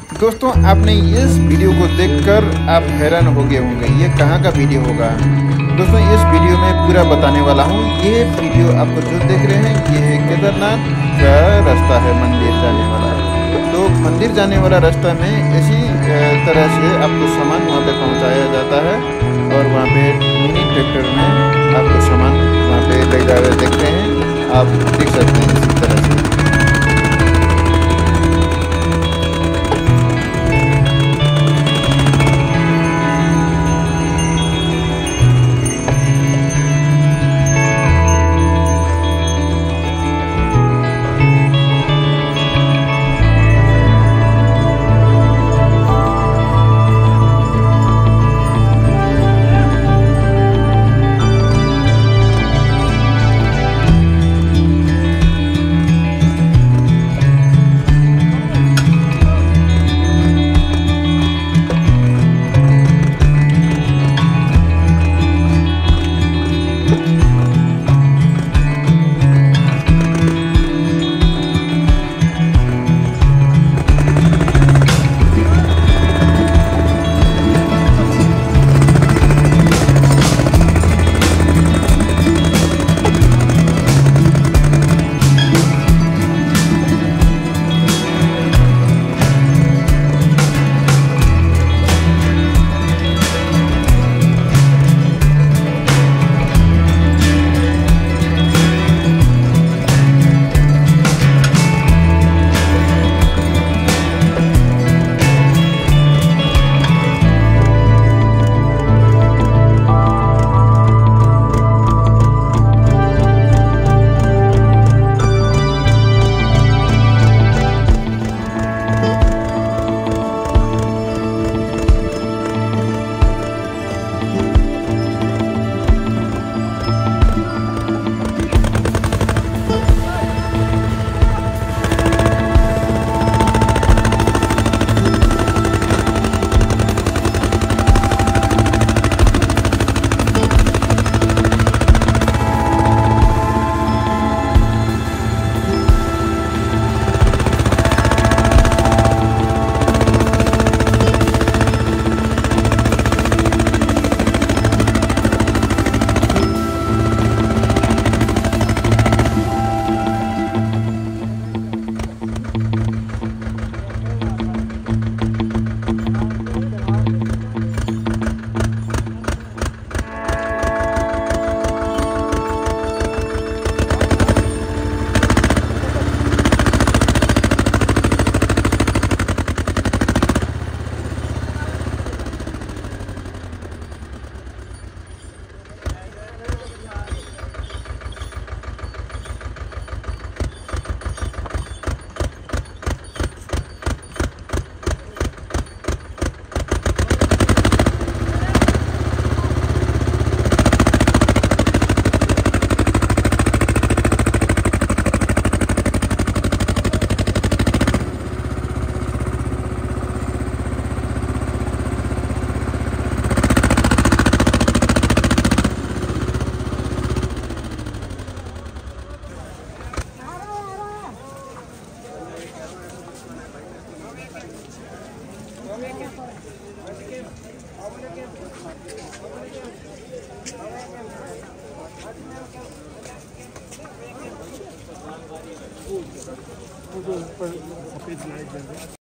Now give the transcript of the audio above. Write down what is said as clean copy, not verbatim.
दोस्तों आपने इस वीडियो को देखकर आप हैरान हो गए होंगे, ये कहाँ का वीडियो होगा। दोस्तों इस वीडियो में पूरा बताने वाला हूँ। ये वीडियो आपको जो देख रहे हैं ये है केदारनाथ का रास्ता है, मंदिर जाने वाला। तो मंदिर जाने वाला रास्ता में इसी तरह से आपको सामान वहाँ पे पहुँचाया जाता है और वहाँ पे मिनी ट्रैक्टर में आपको सामान वहाँ पे ले जा रहे देख रहे हैं, आप देख सकते हैं इसी तरह से। वो जो ऊपर सफेद लाइट जल रही है।